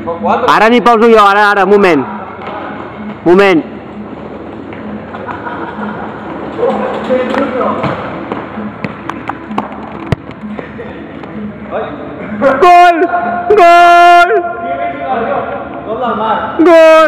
Ara n'hi poso jo, ara, un moment. Moment. Gol! Gol! Gol!